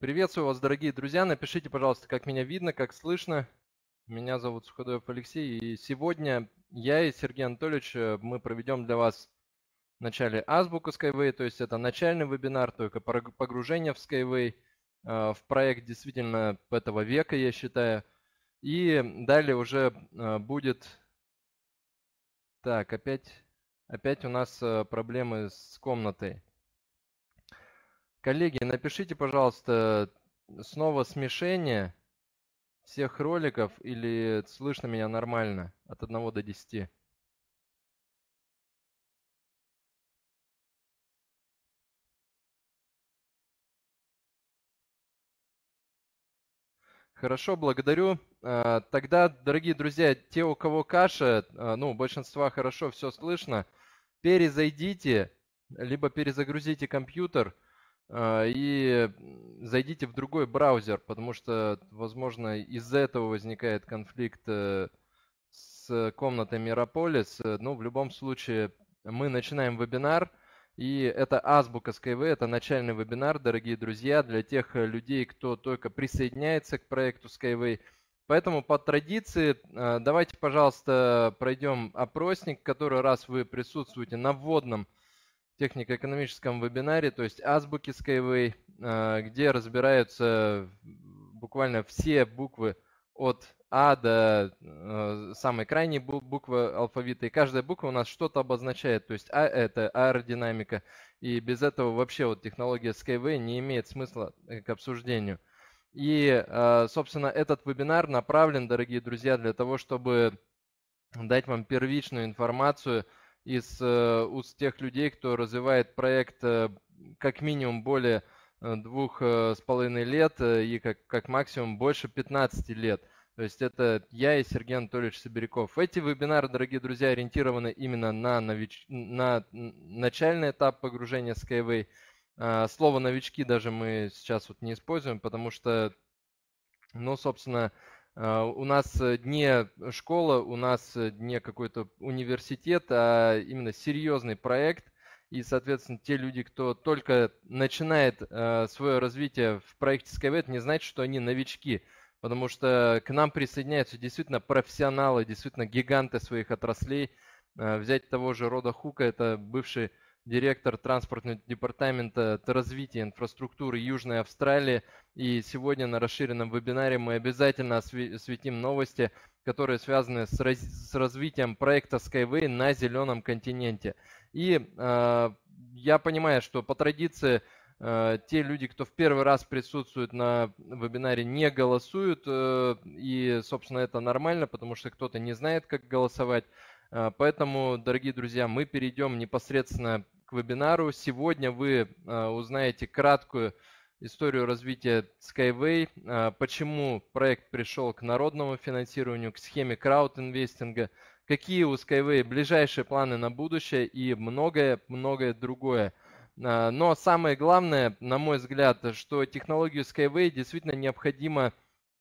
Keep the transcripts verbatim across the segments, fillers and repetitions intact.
Приветствую вас, дорогие друзья. Напишите, пожалуйста, как меня видно, как слышно. Меня зовут Суходоев Алексей, и сегодня я и Сергей Анатольевич, э, мы проведем для вас в начале азбуку Skyway, то есть это начальный вебинар, только пог- погружение в Skyway, э, в проект действительно этого века, я считаю. И далее уже э, будет... Так, опять, опять у нас э, проблемы с комнатой. Коллеги, напишите, пожалуйста, снова смешение всех роликов или слышно меня нормально от одного до десяти? Хорошо, благодарю. А, Тогда, дорогие друзья, те, у кого каша, а, ну, у большинства хорошо все слышно, перезайдите, либо перезагрузите компьютер а, и зайдите в другой браузер, потому что, возможно, из-за этого возникает конфликт э, с комнатой Мирополис. Э, Ну, в любом случае, мы начинаем вебинар. И это азбука Skyway, это начальный вебинар, дорогие друзья, для тех э, людей, кто только присоединяется к проекту Skyway. Поэтому по традиции э, давайте, пожалуйста, пройдем опросник, который раз вы присутствуете на вводном технико-экономическом вебинаре, то есть азбуки Skyway, э, где разбираются буквально все буквы от А до э, самой крайней буквы алфавита. И каждая буква у нас что-то обозначает. То есть А это аэродинамика. И без этого вообще вот технология Skyway не имеет смысла к обсуждению. И, э, собственно, этот вебинар направлен, дорогие друзья, для того, чтобы дать вам первичную информацию из э, уст тех людей, кто развивает проект э, как минимум более э, двух э, с половиной лет э, и как, как максимум больше пятнадцати лет. То есть это я и Сергей Анатольевич Сибиряков. Эти вебинары, дорогие друзья, ориентированы именно на, нович... на начальный этап погружения Skyway. А, Слово «новички» даже мы сейчас вот не используем, потому что, ну, собственно, а, у нас не школа, у нас не какой-то университет, а именно серьезный проект. И, соответственно, те люди, кто только начинает э, свое развитие в проекте Skyway, это не значит, что они новички. Потому что к нам присоединяются действительно профессионалы, действительно гиганты своих отраслей. Э, Взять того же Рода Хука, это бывший директор транспортного департамента развития инфраструктуры Южной Австралии. И сегодня на расширенном вебинаре мы обязательно осветим новости, которые связаны с, раз, с развитием проекта Skyway на зеленом континенте. И э, я понимаю, что по традиции э, те люди, кто в первый раз присутствует на вебинаре, не голосуют. Э, и, собственно, это нормально, потому что кто-то не знает, как голосовать. Э, поэтому, дорогие друзья, мы перейдем непосредственно к вебинару. Сегодня вы э, узнаете краткую историю развития Skyway, э, почему проект пришел к народному финансированию, к схеме краудинвестинга, какие у Skyway ближайшие планы на будущее и многое-многое другое. Э, Но самое главное, на мой взгляд, что технологию Skyway действительно необходимо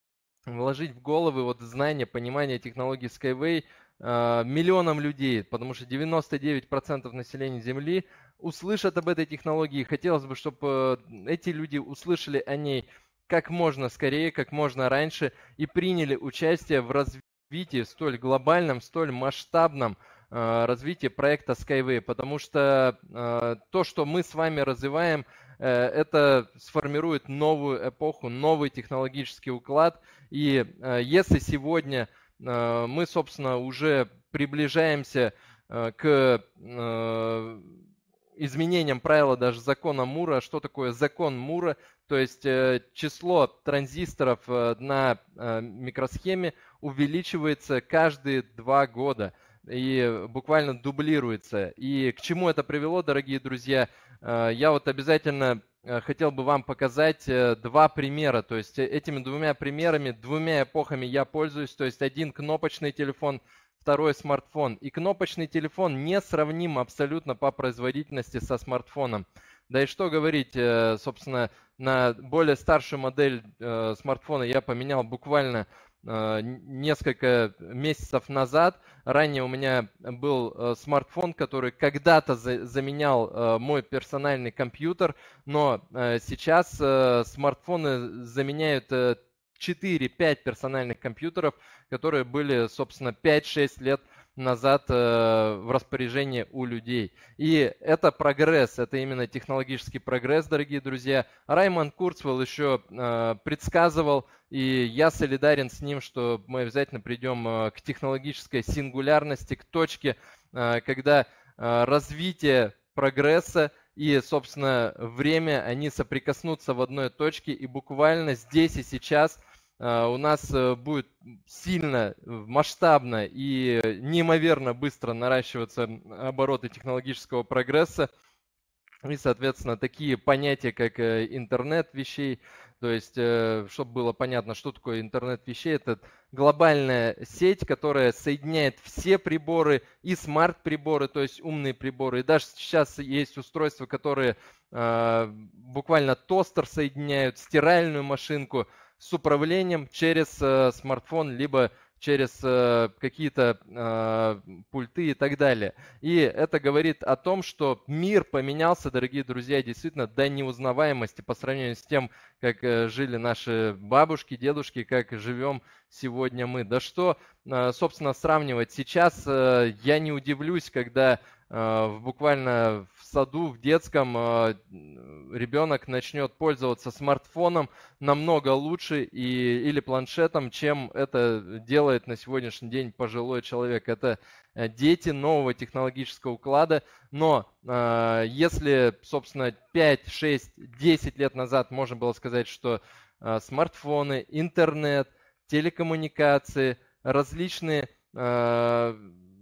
вложить в головы вот знания, понимание технологии Skyway э, миллионам людей, потому что девяносто девять процентов населения Земли услышат об этой технологии. Хотелось бы, чтобы эти люди услышали о ней как можно скорее, как можно раньше и приняли участие в развитии столь глобальном, столь масштабном э, развитии проекта Skyway, потому что э, то, что мы с вами развиваем, э, это сформирует новую эпоху, новый технологический уклад. И э, если сегодня э, мы, собственно, уже приближаемся э, к э, изменениям правила даже закона Мура. Что такое закон Мура? То есть э, число транзисторов э, на э, микросхеме увеличивается каждые два года и буквально дублируется. И к чему это привело, дорогие друзья? Э, я вот обязательно хотел бы вам показать два примера. То есть этими двумя примерами, двумя эпохами я пользуюсь. То есть один кнопочный телефон, второй смартфон. И кнопочный телефон несравним абсолютно по производительности со смартфоном. Да и что говорить, собственно, на более старшую модель смартфона я поменял буквально несколько месяцев назад. Ранее у меня был смартфон, который когда-то заменял мой персональный компьютер, но сейчас смартфоны заменяют четыре-пять персональных компьютеров, которые были, собственно, пять-шесть лет назад э, в распоряжении у людей. И это прогресс, это именно технологический прогресс, дорогие друзья. Раймонд Курцвелл еще э, предсказывал, и я солидарен с ним, что мы обязательно придем э, к технологической сингулярности, к точке, э, когда э, развитие прогресса и, собственно, время, они соприкоснутся в одной точке, и буквально здесь и сейчас у нас будет сильно, масштабно и неимоверно быстро наращиваться обороты технологического прогресса. И, соответственно, такие понятия, как интернет вещей, то есть, чтобы было понятно, что такое интернет вещей, это глобальная сеть, которая соединяет все приборы и смарт-приборы, то есть умные приборы. И даже сейчас есть устройства, которые буквально тостер соединяют, стиральную машинку с управлением через э, смартфон, либо через э, какие-то э, пульты и так далее. И это говорит о том, что мир поменялся, дорогие друзья, действительно до неузнаваемости по сравнению с тем, как э, жили наши бабушки, дедушки, как живем сегодня мы. Да что, э, собственно, сравнивать. Сейчас э, я не удивлюсь, когда э, буквально в саду, в детском э, ребенок начнет пользоваться смартфоном намного лучше и, или планшетом, чем это делает на сегодняшний день пожилой человек. Это дети нового технологического уклада, но э, если, собственно, пять, шесть, десять лет назад можно было сказать, что э, смартфоны, интернет, телекоммуникации, различные э,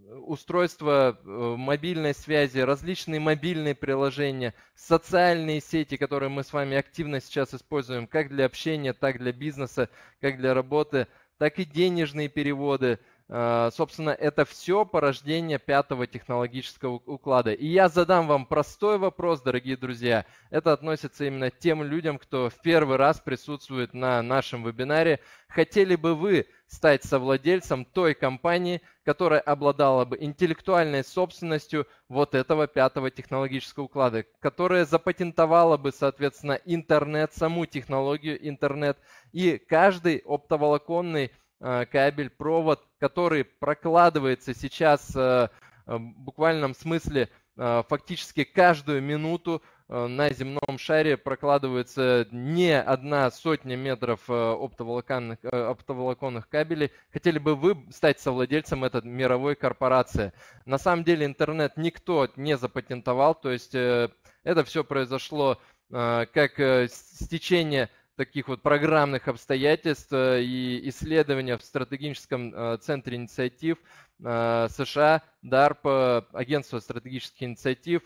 устройства мобильной связи, различные мобильные приложения, социальные сети, которые мы с вами активно сейчас используем как для общения, так для бизнеса, как для работы, так и денежные переводы. Собственно, это все порождение пятого технологического уклада. И я задам вам простой вопрос, дорогие друзья. Это относится именно к тем людям, кто в первый раз присутствует на нашем вебинаре. Хотели бы вы стать совладельцем той компании, которая обладала бы интеллектуальной собственностью вот этого пятого технологического уклада, которая запатентовала бы, соответственно, интернет, саму технологию интернет, и каждый оптоволоконный кабель, провод, который прокладывается сейчас в буквальном смысле фактически каждую минуту на земном шаре прокладывается не одна сотня метров оптоволоконных, оптоволоконных кабелей. Хотели бы вы стать совладельцем этой мировой корпорации? На самом деле интернет никто не запатентовал, то есть это все произошло как стечение таких вот программных обстоятельств и исследования в стратегическом центре инициатив США, дарпа, агентство стратегических инициатив,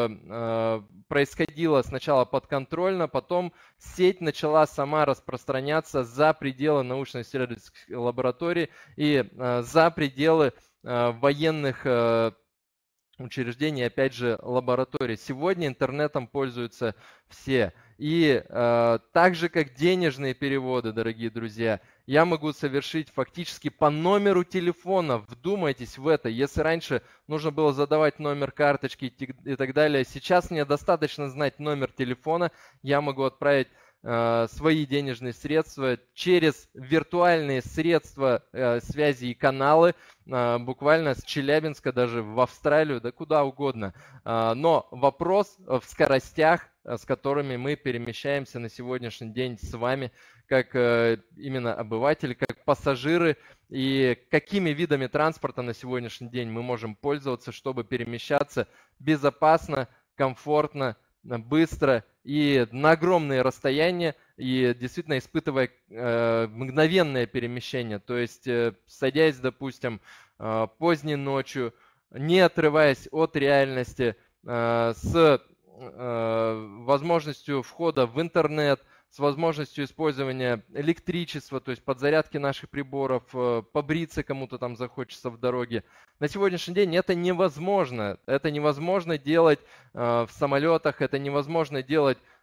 происходило сначала подконтрольно, потом сеть начала сама распространяться за пределы научно-исследовательских лабораторий и за пределы военных учреждений, опять же, лабораторий. Сегодня интернетом пользуются все. И э, так же, как денежные переводы, дорогие друзья, я могу совершить фактически по номеру телефона. Вдумайтесь в это. Если раньше нужно было задавать номер карточки и так далее, сейчас мне достаточно знать номер телефона. Я могу отправить э, свои денежные средства через виртуальные средства э, связи и каналы, э, буквально с Челябинска даже в Австралию, да куда угодно. Э, но вопрос в скоростях, с которыми мы перемещаемся на сегодняшний день с вами, как э, именно обыватели, как пассажиры, и какими видами транспорта на сегодняшний день мы можем пользоваться, чтобы перемещаться безопасно, комфортно, быстро и на огромные расстояния, и действительно испытывая э, мгновенное перемещение, то есть э, садясь, допустим, э, поздней ночью, не отрываясь от реальности, э, с возможностью входа в интернет, с возможностью использования электричества, то есть подзарядки наших приборов, побриться кому-то там захочется в дороге. На сегодняшний день это невозможно. Это невозможно делать в самолетах, это невозможно делать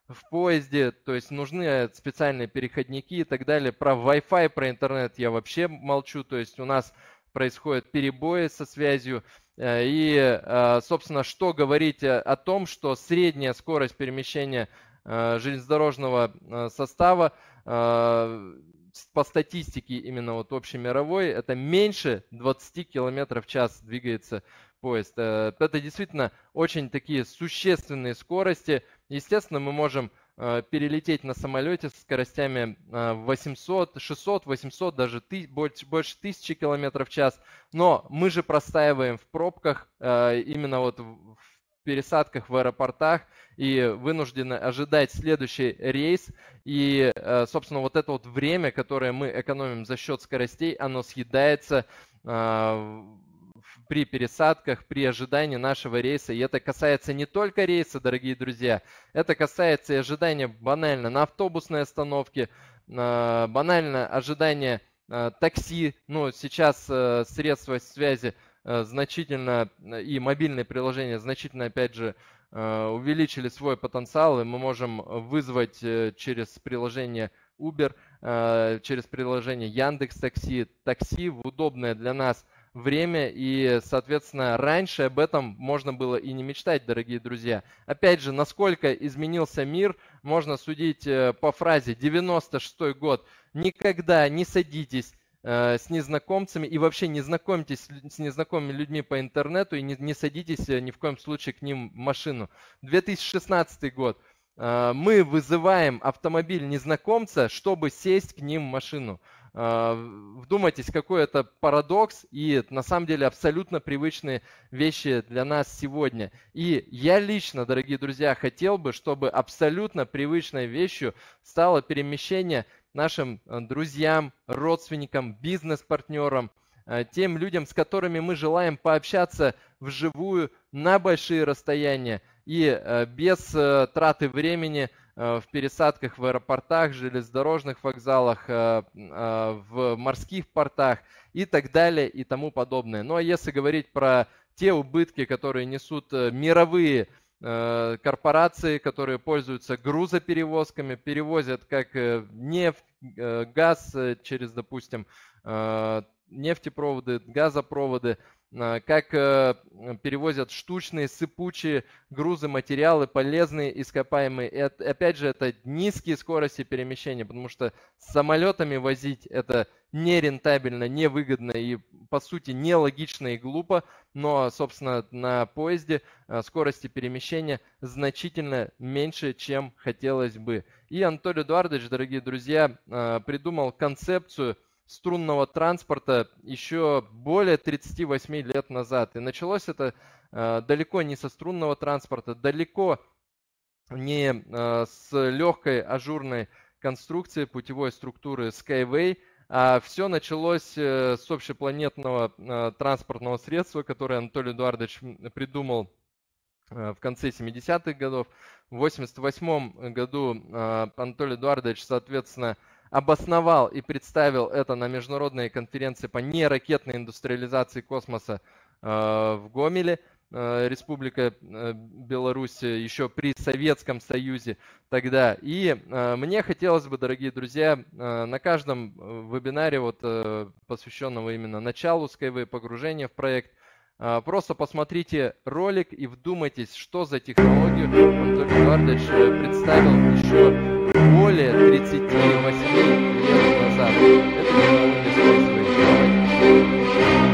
в поезде, то есть нужны специальные переходники и так далее. Про Wi-Fi, про интернет я вообще молчу, то есть у нас происходят перебои со связью. И, собственно, что говорить о том, что средняя скорость перемещения железнодорожного состава по статистике именно вот общемировой, это меньше двадцати километров в час двигается поезд. Это действительно очень такие существенные скорости. Естественно, мы можем перелететь на самолете с скоростями восемьсот, шестьсот, восемьсот, даже ты, больше, больше тысячи километров в час. Но мы же простаиваем в пробках, именно вот в пересадках в аэропортах, и вынуждены ожидать следующий рейс. И, собственно, вот это вот время, которое мы экономим за счет скоростей, оно съедается при пересадках, при ожидании нашего рейса. И это касается не только рейса, дорогие друзья, это касается и ожидания банально на автобусной остановке, банально ожидания такси. Ну, сейчас средства связи значительно и мобильные приложения значительно, опять же, увеличили свой потенциал, и мы можем вызвать через приложение Uber, через приложение Яндекс.Такси, такси в удобное для нас время, и, соответственно, раньше об этом можно было и не мечтать, дорогие друзья. Опять же, насколько изменился мир, можно судить по фразе девяносто шестой год. Никогда не садитесь с незнакомцами и вообще не знакомьтесь с незнакомыми людьми по интернету и не, не садитесь ни в коем случае к ним в машину. две тысячи шестнадцатый год. Мы вызываем автомобиль незнакомца, чтобы сесть к ним в машину. Вдумайтесь, какой это парадокс, и на самом деле абсолютно привычные вещи для нас сегодня. И я лично, дорогие друзья, хотел бы, чтобы абсолютно привычной вещью стало перемещение нашим друзьям, родственникам, бизнес-партнерам, тем людям, с которыми мы желаем пообщаться вживую на большие расстояния и без траты времени в пересадках в аэропортах, железнодорожных вокзалах, в морских портах и так далее и тому подобное. Ну а если говорить про те убытки, которые несут мировые корпорации, которые пользуются грузоперевозками, перевозят как нефть, газ через, допустим, нефтепроводы, газопроводы, как перевозят штучные, сыпучие грузы, материалы, полезные, ископаемые. И опять же, это низкие скорости перемещения, потому что с самолетами возить это нерентабельно, невыгодно и, по сути, нелогично и глупо. Но, собственно, на поезде скорости перемещения значительно меньше, чем хотелось бы. И Анатолий Эдуардович, дорогие друзья, придумал концепцию струнного транспорта еще более тридцати восьми лет назад. И началось это э, далеко не со струнного транспорта, далеко не э, с легкой ажурной конструкции путевой структуры Skyway, а все началось э, с общепланетного э, транспортного средства, которое Анатолий Эдуардович придумал э, в конце семидесятых годов. В восемьдесят восьмом году э, Анатолий Эдуардович, соответственно, обосновал и представил это на международной конференции по неракетной индустриализации космоса в Гомеле, Республика Беларусь, еще при Советском Союзе тогда. И мне хотелось бы, дорогие друзья, на каждом вебинаре, вот, посвященного именно началу Skyway, погружению в проект, просто посмотрите ролик и вдумайтесь, что за технологию Анатолий Эдуардович представил еще более тридцати восьми лет назад. Это технология Skyway.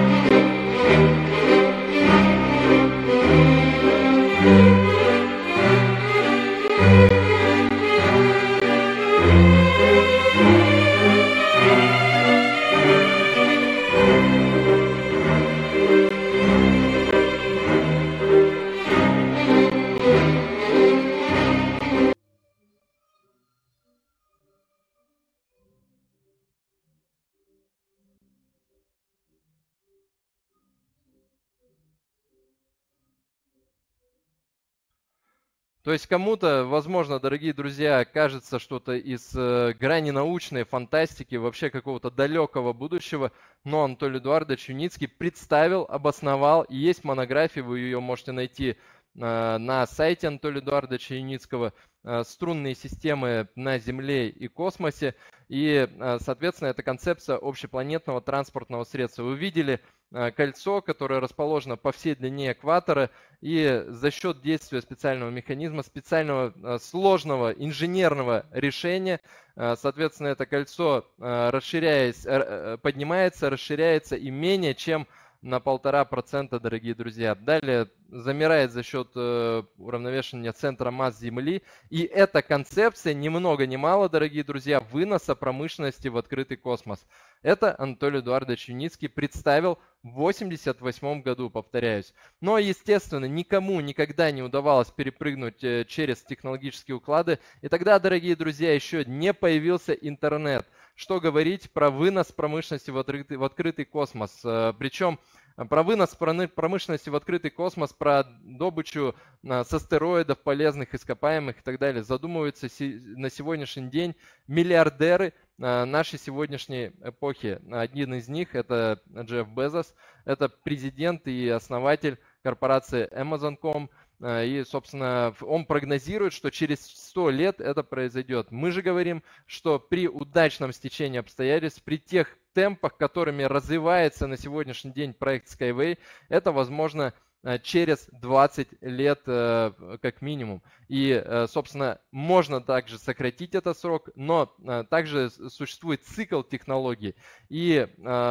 То есть кому-то, возможно, дорогие друзья, кажется что-то из э, грани научной фантастики, вообще какого-то далекого будущего, но Анатолий Эдуардович Юницкий представил, обосновал, и есть монография, вы ее можете найти на сайте Анатолия Эдуардовича Юницкого, струнные системы на Земле и космосе. И, соответственно, это концепция общепланетного транспортного средства. Вы видели кольцо, которое расположено по всей длине экватора, и за счет действия специального механизма, специального сложного инженерного решения, соответственно, это кольцо, расширяясь, поднимается, расширяется и менее чем на полтора процента, дорогие друзья. Далее замирает за счет э, уравновешивания центра масс Земли. И эта концепция ни много ни мало, дорогие друзья, выноса промышленности в открытый космос. Это Анатолий Эдуардович Юницкий представил в восемьдесят восьмом году, повторяюсь. Но, естественно, никому никогда не удавалось перепрыгнуть э, через технологические уклады. И тогда, дорогие друзья, еще не появился интернет. Что говорить про вынос промышленности в открытый, в открытый космос. Причем про вынос промышленности в открытый космос, про добычу с астероидов, полезных ископаемых и так далее задумываются на сегодняшний день миллиардеры нашей сегодняшней эпохи. Один из них — это Джефф Безос, это президент и основатель корпорации Amazon точка ком. И, собственно, он прогнозирует, что через сто лет это произойдет. Мы же говорим, что при удачном стечении обстоятельств, при тех темпах, которыми развивается на сегодняшний день проект Skyway, это возможно через двадцать лет как минимум. И, собственно, можно также сократить этот срок, но также существует цикл технологий. И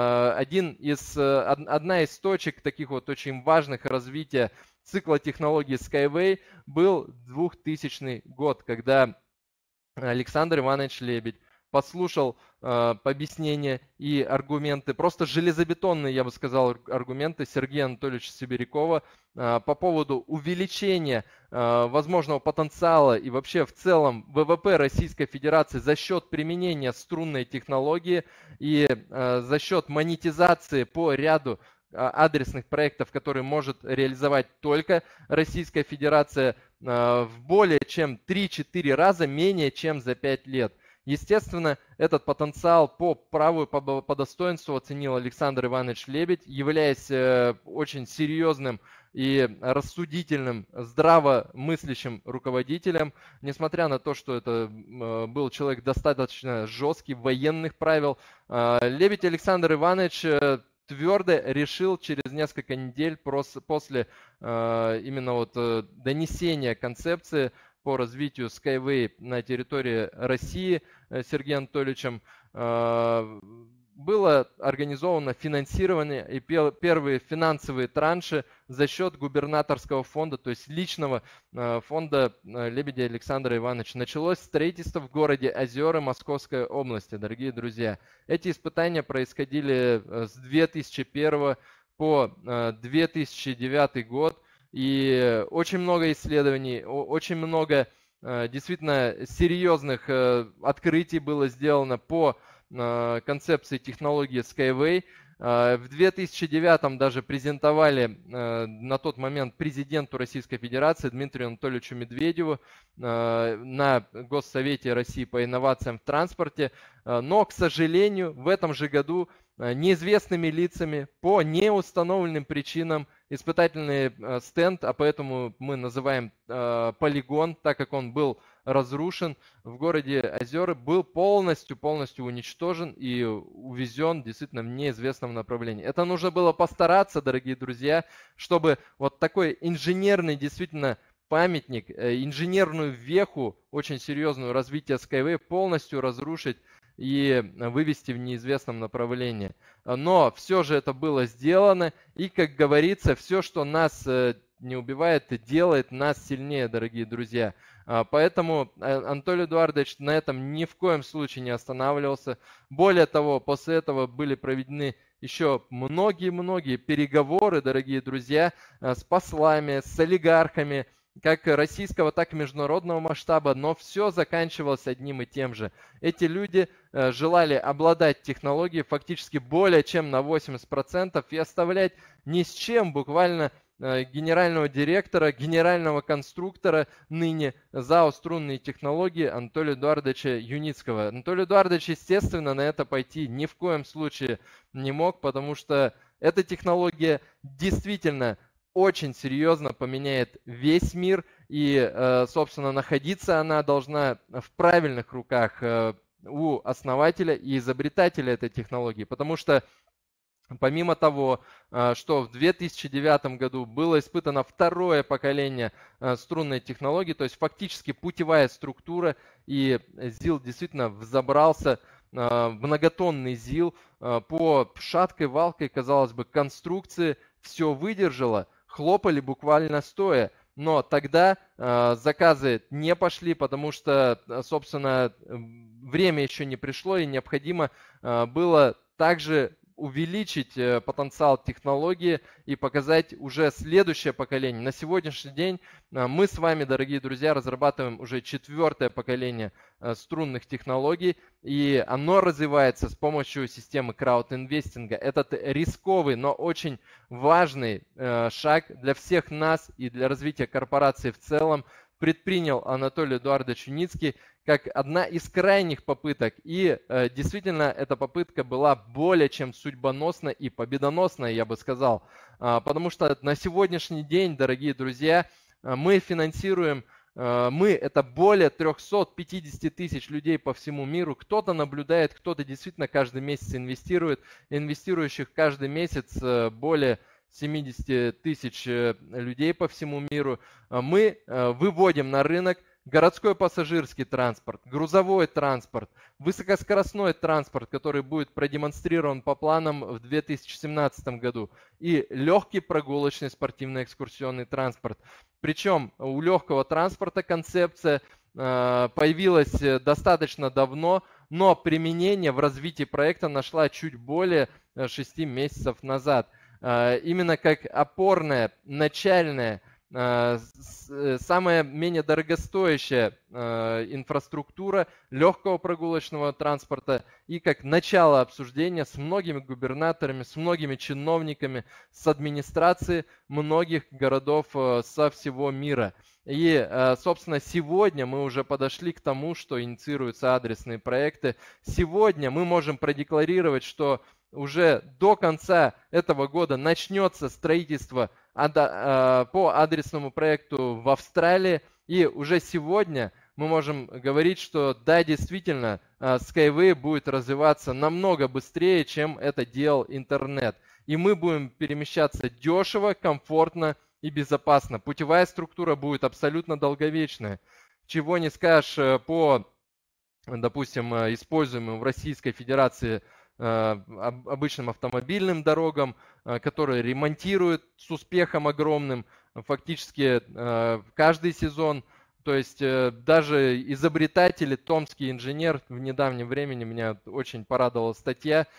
один из, одна из точек таких вот очень важных развития цикла технологий Skyway был двухтысячный год, когда Александр Иванович Лебедь послушал э, объяснения и аргументы, просто железобетонные, я бы сказал, аргументы Сергея Анатольевича Сибирякова э, по поводу увеличения э, возможного потенциала и вообще в целом вэ вэ пэ Российской Федерации за счет применения струнной технологии и э, за счет монетизации по ряду адресных проектов, которые может реализовать только Российская Федерация в более чем три-четыре раза менее чем за пять лет. Естественно, этот потенциал по праву и по, по достоинству оценил Александр Иванович Лебедь, являясь очень серьезным и рассудительным, здравомыслящим руководителем, несмотря на то, что это был человек достаточно жесткий, военных правил. Лебедь Александр Иванович твердо решил через несколько недель после э, именно вот э, донесения концепции по развитию Skyway на территории России э, Сергеем Анатольевичем, э, было организовано финансирование и первые финансовые транши за счет губернаторского фонда, то есть личного фонда Лебедя Александра Ивановича. Началось строительство в городе Озера Московской области, дорогие друзья. Эти испытания происходили с две тысячи первого по две тысячи девятый год, и очень много исследований, очень много действительно серьезных открытий было сделано по концепции технологии Skyway. В две тысячи девятом даже презентовали на тот момент президенту Российской Федерации Дмитрию Анатольевичу Медведеву на Госсовете России по инновациям в транспорте. Но, к сожалению, в этом же году неизвестными лицами по неустановленным причинам испытательный стенд, а поэтому мы называем полигон, так как он был разрушен в городе Озера, был полностью, полностью уничтожен и увезен действительно в неизвестном направлении. Это нужно было постараться, дорогие друзья, чтобы вот такой инженерный действительно памятник, инженерную веху, очень серьезную развития Skyway полностью разрушить и вывести в неизвестном направлении. Но все же это было сделано, и, как говорится, все, что нас не убивает, делает нас сильнее, дорогие друзья. Поэтому Анатолий Эдуардович на этом ни в коем случае не останавливался. Более того, после этого были проведены еще многие-многие переговоры, дорогие друзья, с послами, с олигархами, как российского, так и международного масштаба, но все заканчивалось одним и тем же. Эти люди желали обладать технологией фактически более чем на восемьдесят процентов и оставлять ни с чем буквально генерального директора, генерального конструктора ныне ЗАО «Струнные технологии» Анатолия Эдуардовича Юницкого. Анатолий Эдуардович, естественно, на это пойти ни в коем случае не мог, потому что эта технология действительно очень серьезно поменяет весь мир, и, собственно, находиться она должна в правильных руках у основателя и изобретателя этой технологии, потому что помимо того, что в две тысячи девятом году было испытано второе поколение струнной технологии, то есть фактически путевая структура, и ЗИЛ действительно взобрался в многотонный ЗИЛ по шаткой, валкой, казалось бы, конструкции, все выдержало, хлопали буквально стоя. Но тогда э, заказы не пошли, потому что, собственно, время еще не пришло, и необходимо э, было также увеличить э, потенциал технологии и показать уже следующее поколение. На сегодняшний день э, мы с вами, дорогие друзья, разрабатываем уже четвертое поколение э, струнных технологий, и оно развивается с помощью системы краудинвестинга. Этот рисковый, но очень важный э, шаг для всех нас и для развития корпорации в целом предпринял Анатолий Эдуардович Юницкий как одна из крайних попыток. И э, действительно, эта попытка была более чем судьбоносна и победоносна, я бы сказал. А, потому что на сегодняшний день, дорогие друзья, мы финансируем, э, мы это более трёхсот пятидесяти тысяч людей по всему миру. Кто-то наблюдает, кто-то действительно каждый месяц инвестирует. Инвестирующих каждый месяц э, более семидесяти тысяч людей по всему миру. Мы выводим на рынок городской пассажирский транспорт, грузовой транспорт, высокоскоростной транспорт, который будет продемонстрирован по планам в две тысячи семнадцатом году, и легкий прогулочный спортивно-экскурсионный транспорт. Причем у легкого транспорта концепция появилась достаточно давно, но применение в развитии проекта нашла чуть более шести месяцев назад. Именно как опорная, начальная, самая менее дорогостоящая инфраструктура легкого прогулочного транспорта и как начало обсуждения с многими губернаторами, с многими чиновниками, с администрацией многих городов со всего мира. И, собственно, сегодня мы уже подошли к тому, что инициируются адресные проекты. Сегодня мы можем продекларировать, что уже до конца этого года начнется строительство по адресному проекту в Австралии. И уже сегодня мы можем говорить, что да, действительно, Skyway будет развиваться намного быстрее, чем это делал интернет. И мы будем перемещаться дешево, комфортно и безопасно. Путевая структура будет абсолютно долговечная. Чего не скажешь по, допустим, используемым в Российской Федерации обычным автомобильным дорогам, которые ремонтируют с успехом огромным фактически каждый сезон. То есть даже изобретатели, томский инженер, в недавнем времени меня очень порадовала статья,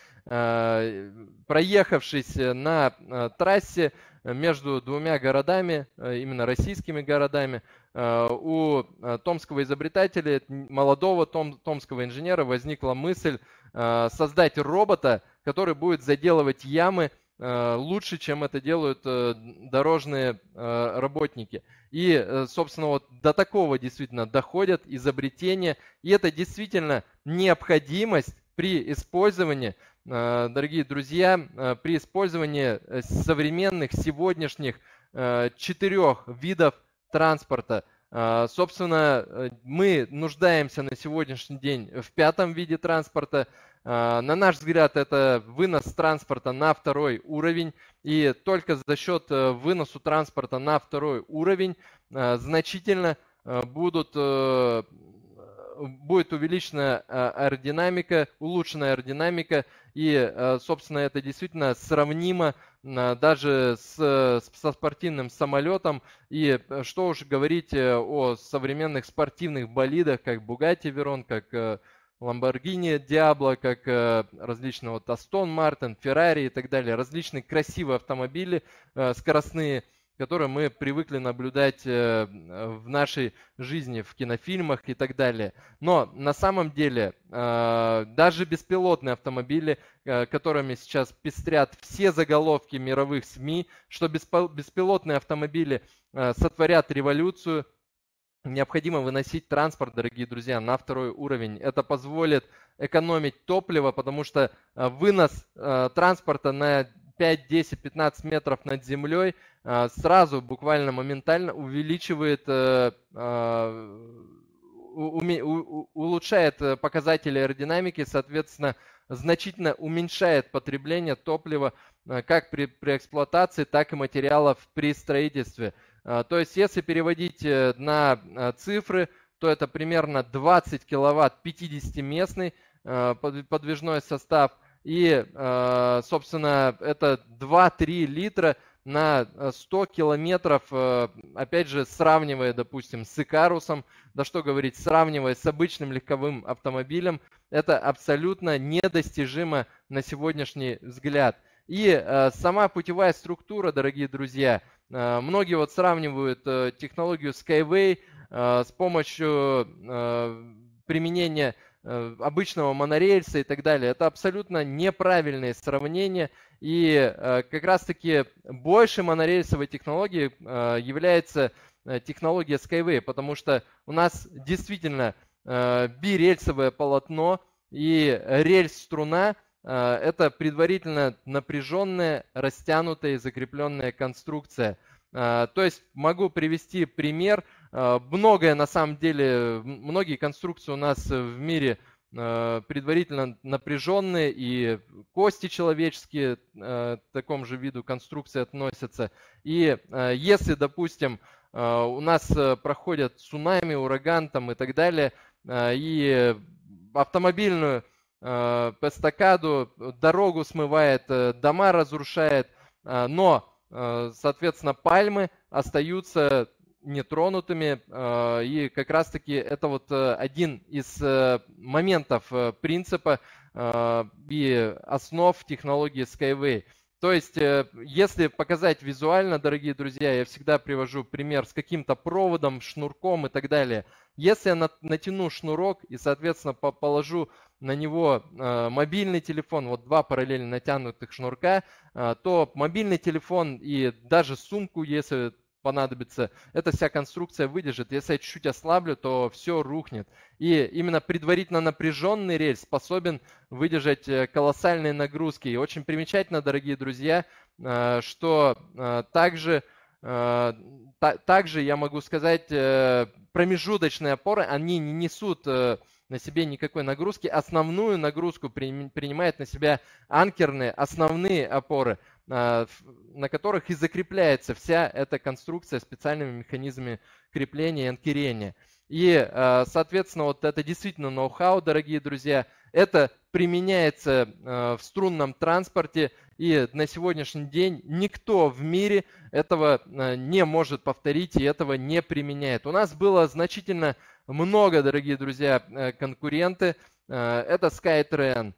проехавшись на трассе между двумя городами, именно российскими городами, у томского изобретателя, молодого том, томского инженера возникла мысль создать робота, который будет заделывать ямы лучше, чем это делают дорожные работники. И, собственно, вот до такого действительно доходят изобретения. И это действительно необходимость при использовании, дорогие друзья, при использовании современных сегодняшних четырех видов транспорта. Собственно, мы нуждаемся на сегодняшний день в пятом виде транспорта. На наш взгляд, это вынос транспорта на второй уровень. И только за счет выноса транспорта на второй уровень значительно будут, будет увеличена аэродинамика, улучшенная аэродинамика. И, собственно, это действительно сравнимо даже с, со спортивным самолетом. И что уж говорить о современных спортивных болидах, как Bugatti Veyron, как Lamborghini Diablo, как различные вот Aston Martin, Ferrari и так далее. Различные красивые автомобили скоростные, которые мы привыкли наблюдать в нашей жизни, в кинофильмах и так далее. Но на самом деле даже беспилотные автомобили, которыми сейчас пестрят все заголовки мировых СМИ, что беспилотные автомобили сотворят революцию, необходимо выносить транспорт, дорогие друзья, на второй уровень. Это позволит экономить топливо, потому что вынос транспорта на пять, десять, пятнадцать метров над землей, сразу буквально моментально увеличивает, улучшает показатели аэродинамики, соответственно, значительно уменьшает потребление топлива как при, при эксплуатации, так и материалов при строительстве. То есть, если переводить на цифры, то это примерно двадцать киловатт пятидесятиместный подвижной состав. И, собственно, это два-три литра на сто километров, опять же, сравнивая, допустим, с Икарусом, да что говорить, сравнивая с обычным легковым автомобилем, это абсолютно недостижимо на сегодняшний взгляд. И сама путевая структура, дорогие друзья, многие вот сравнивают технологию Skyway с помощью применения обычного монорельса и так далее. Это абсолютно неправильные сравнения. И как раз-таки больше монорельсовой технологией является технология Skyway, потому что у нас действительно бирельсовое полотно и рельс-струна – это предварительно напряженная, растянутая и закрепленная конструкция. То есть могу привести пример. Многое на самом деле, многие конструкции у нас в мире предварительно напряженные, и кости человеческие к такому же виду конструкции относятся. И если, допустим, у нас проходят цунами, ураган там и так далее, и автомобильную эстакаду, дорогу смывает, дома разрушает, но, соответственно, пальмы остаются нетронутыми, и как раз-таки это вот один из моментов принципа и основ технологии Skyway. То есть, если показать визуально, дорогие друзья, я всегда привожу пример с каким-то проводом, шнурком и так далее. Если я натяну шнурок и, соответственно, положу на него мобильный телефон, вот два параллельно натянутых шнурка, то мобильный телефон и даже сумку, если понадобится, эта вся конструкция выдержит. Если я чуть-чуть ослаблю, то все рухнет. И именно предварительно напряженный рельс способен выдержать колоссальные нагрузки. И очень примечательно, дорогие друзья, что также, также я могу сказать, промежуточные опоры, они не несут на себе никакой нагрузки. Основную нагрузку принимает на себя анкерные основные опоры, на которых и закрепляется вся эта конструкция специальными механизмами крепления и анкерения. И, соответственно, вот это действительно ноу-хау, дорогие друзья. Это применяется в струнном транспорте, и на сегодняшний день никто в мире этого не может повторить и этого не применяет. У нас было значительно много, дорогие друзья, конкуренты. Это SkyTrain.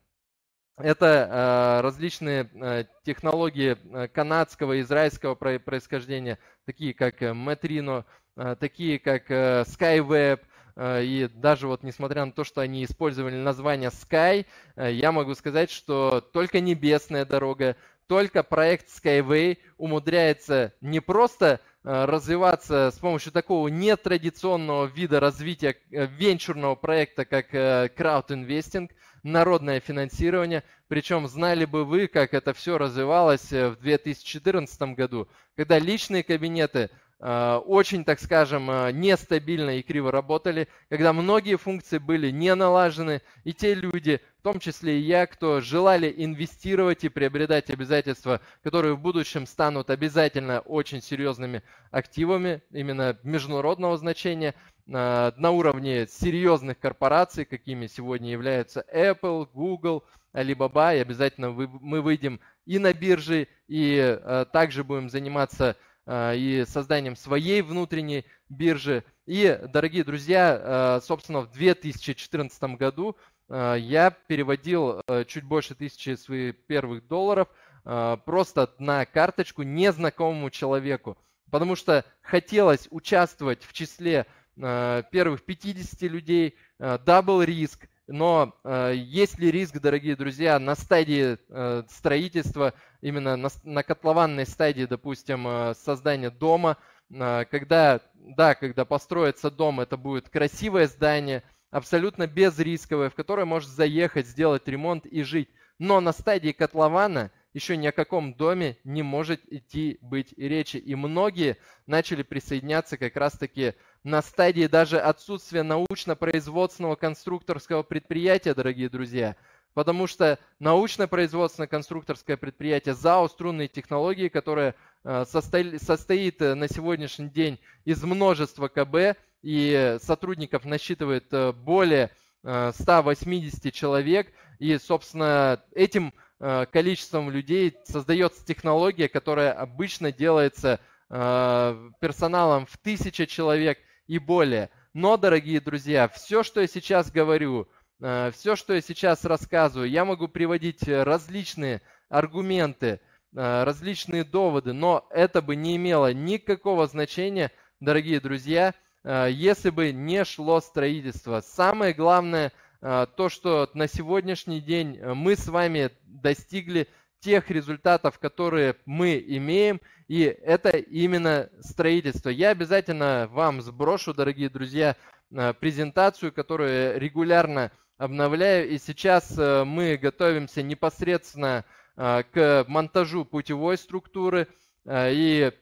Это различные технологии канадского, израильского происхождения, такие как Metrino, такие как SkyWeb. И даже вот несмотря на то, что они использовали название Sky, я могу сказать, что только небесная дорога, только проект Skyway умудряется не просто развиваться с помощью такого нетрадиционного вида развития венчурного проекта, как краудинвестинг, народное финансирование. Причем знали бы вы, как это все развивалось в две тысячи четырнадцатом году, когда личные кабинеты очень, так скажем, нестабильно и криво работали, когда многие функции были не налажены, и те люди, в том числе и я, кто желали инвестировать и приобретать обязательства, которые в будущем станут обязательно очень серьезными активами, именно международного значения, на уровне серьезных корпораций, какими сегодня являются Apple, Google, Alibaba, и обязательно мы выйдем и на биржи, и также будем заниматься и созданием своей внутренней биржи. И, дорогие друзья, собственно, в две тысячи четырнадцатом году я переводил чуть больше тысячи своих первых долларов просто на карточку незнакомому человеку, потому что хотелось участвовать в числе первых пятидесяти людей, дабл риск. Но э, есть ли риск, дорогие друзья, на стадии э, строительства, именно на, на котлованной стадии, допустим, э, создания дома, э, когда, да, когда построится дом, это будет красивое здание, абсолютно безрисковое, в которое может заехать, сделать ремонт и жить. Но на стадии котлована еще ни о каком доме не может идти быть и речи. И многие начали присоединяться как раз-таки на стадии даже отсутствия научно-производственного конструкторского предприятия, дорогие друзья. Потому что научно-производственно-конструкторское предприятие ЗАО «Струнные технологии», которое состоит на сегодняшний день из множества КБ и сотрудников насчитывает более ста восьмидесяти человек. И, собственно, этим количеством людей создается технология, которая обычно делается персоналом в тысячу человек и более. Но, дорогие друзья, все, что я сейчас говорю, все, что я сейчас рассказываю, я могу приводить различные аргументы, различные доводы, но это бы не имело никакого значения, дорогие друзья, если бы не шло строительство. Самое главное, то, что на сегодняшний день мы с вами достигли тех результатов, которые мы имеем, и это именно строительство. Я обязательно вам сброшу, дорогие друзья, презентацию, которую регулярно обновляю, и сейчас мы готовимся непосредственно к монтажу путевой структуры, и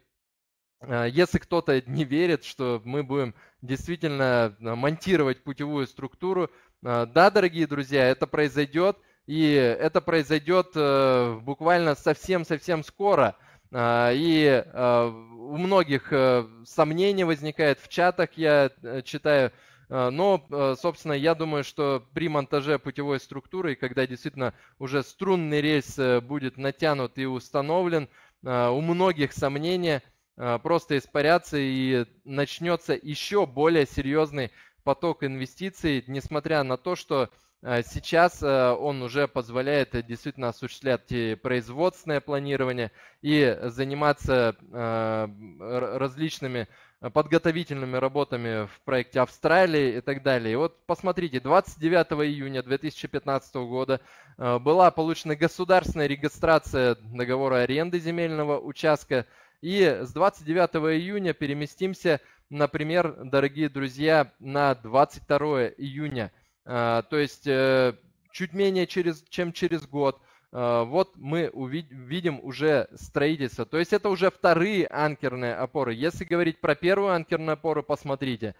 если кто-то не верит, что мы будем действительно монтировать путевую структуру, да, дорогие друзья, это произойдет, и это произойдет буквально совсем-совсем скоро. И у многих сомнения возникает в чатах, я читаю. Но, собственно, я думаю, что при монтаже путевой структуры, когда действительно уже струнный рельс будет натянут и установлен, у многих сомнения просто испарятся и начнется еще более серьезный поток инвестиций, несмотря на то, что сейчас он уже позволяет действительно осуществлять и производственное планирование и заниматься различными подготовительными работами в проекте Австралии и так далее. И вот посмотрите, двадцать девятого июня две тысячи пятнадцатого года была получена государственная регистрация договора аренды земельного участка. И с двадцать девятого июня переместимся, например, дорогие друзья, на двадцать второе июня. То есть чуть менее через, чем через год. Вот мы увидим уже строительство. То есть это уже вторые анкерные опоры. Если говорить про первую анкерную опору, посмотрите.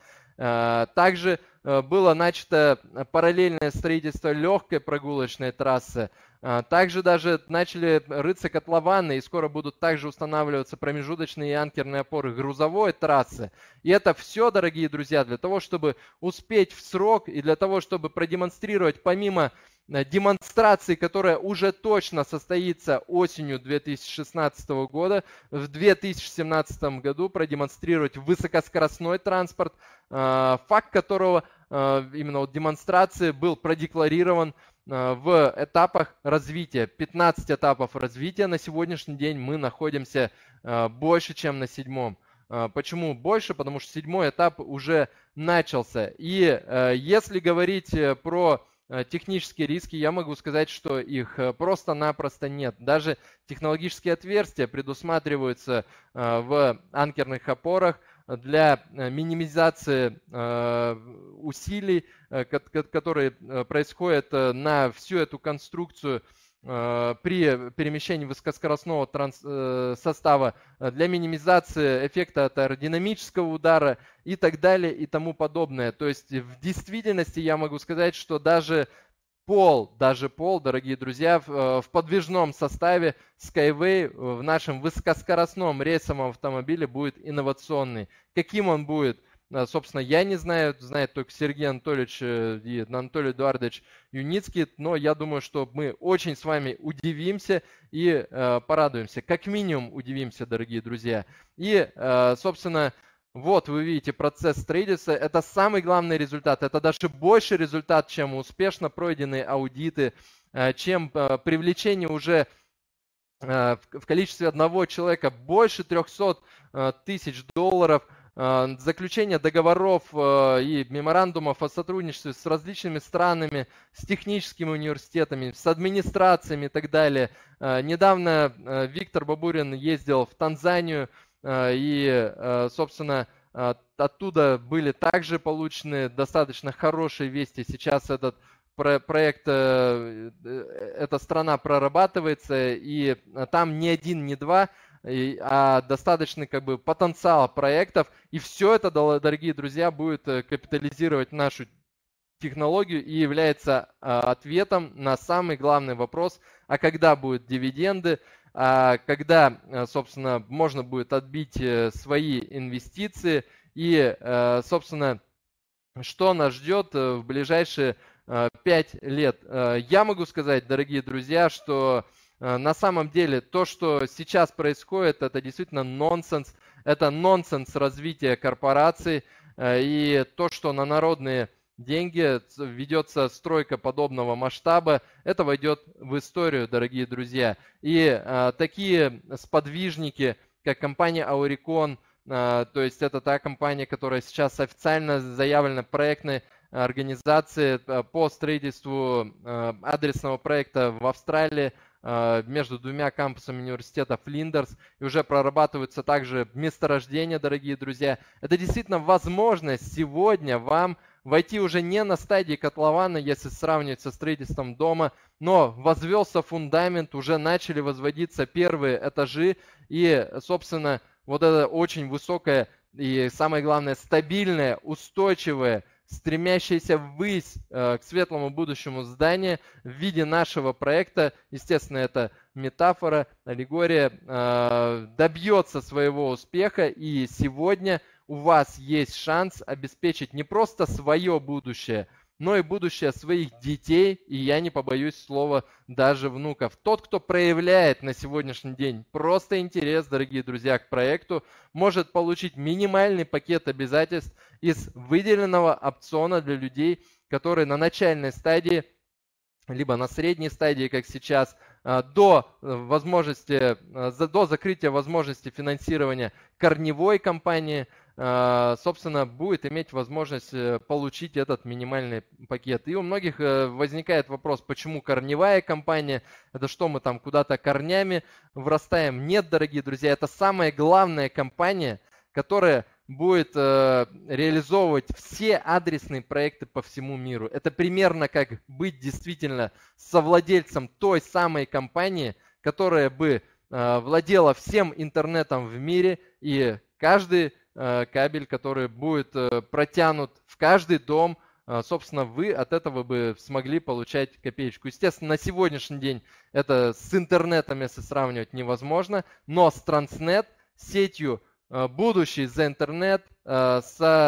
Также было начато параллельное строительство легкой прогулочной трассы. Также даже начали рыться котлованы, и скоро будут также устанавливаться промежуточные и анкерные опоры грузовой трассы. И это все, дорогие друзья, для того, чтобы успеть в срок и для того, чтобы продемонстрировать, помимо демонстрации, которая уже точно состоится осенью две тысячи шестнадцатого года, в две тысячи семнадцатом году продемонстрировать высокоскоростной транспорт, факт которого именно вот демонстрации был продекларирован в этапах развития. пятнадцать этапов развития. На сегодняшний день мы находимся больше, чем на седьмом. Почему больше? Потому что седьмой этап уже начался. И если говорить про технические риски, я могу сказать, что их просто-напросто нет. Даже технологические отверстия предусматриваются в анкерных опорах для минимизации усилий, которые происходят на всю эту конструкцию при перемещении высокоскоростного транс состава, для минимизации эффекта от аэродинамического удара и так далее и тому подобное. То есть в действительности я могу сказать, что даже пол, даже пол, дорогие друзья, в, в подвижном составе Skyway в нашем высокоскоростном рейсовом автомобиле будет инновационный. Каким он будет? Собственно, я не знаю, знает только Сергей Анатольевич и Анатолий Эдуардович Юницкий, но я думаю, что мы очень с вами удивимся и э, порадуемся. Как минимум удивимся, дорогие друзья. И, э, собственно, вот вы видите процесс строительства. Это самый главный результат. Это даже больше результат, чем успешно пройденные аудиты, э, чем э, привлечение уже э, в, в количестве одного человека больше трехсот э, тысяч долларов, заключение договоров и меморандумов о сотрудничестве с различными странами, с техническими университетами, с администрациями и так далее. Недавно Виктор Бабурин ездил в Танзанию, и, собственно, оттуда были также получены достаточно хорошие вести. Сейчас этот про проект, эта страна прорабатывается, и там не один, не два, а достаточный как бы потенциал проектов, и все это, дорогие друзья, будет капитализировать нашу технологию и является ответом на самый главный вопрос, а когда будут дивиденды, а когда, собственно, можно будет отбить свои инвестиции и, собственно, что нас ждет в ближайшие пять лет. Я могу сказать, дорогие друзья, что на самом деле то, что сейчас происходит, это действительно нонсенс. Это нонсенс развития корпораций, и то, что на народные деньги ведется стройка подобного масштаба, это войдет в историю, дорогие друзья. И такие сподвижники, как компания Auricon, то есть это та компания, которая сейчас официально заявлена проектной организации по строительству адресного проекта в Австралии между двумя кампусами университета Флиндерс, и уже прорабатываются также месторождения, дорогие друзья. Это действительно возможность сегодня вам войти уже не на стадии котлована, если сравнивать со строительством дома, но возвелся фундамент, уже начали возводиться первые этажи, и, собственно, вот это очень высокое и, самое главное, стабильное, устойчивое, стремящееся ввысь э, к светлому будущему здание в виде нашего проекта, естественно, это метафора, аллегория, э, добьется своего успеха, и сегодня у вас есть шанс обеспечить не просто свое будущее, но и будущее своих детей, и я не побоюсь слова, даже внуков. Тот, кто проявляет на сегодняшний день просто интерес, дорогие друзья, к проекту, может получить минимальный пакет обязательств из выделенного опциона для людей, которые на начальной стадии, либо на средней стадии, как сейчас, до возможности, до закрытия возможности финансирования корневой компании, собственно, будет иметь возможность получить этот минимальный пакет. И у многих возникает вопрос, почему корневая компания, это что, мы там куда-то корнями врастаем? Нет, дорогие друзья, это самая главная компания, которая будет реализовывать все адресные проекты по всему миру. Это примерно как быть действительно совладельцем той самой компании, которая бы владела всем интернетом в мире, и каждый кабель, который будет протянут в каждый дом, собственно, вы от этого бы смогли получать копеечку. Естественно, на сегодняшний день это с интернетом, если сравнивать, невозможно, но с Transnet, сетью будущий за интернет, со,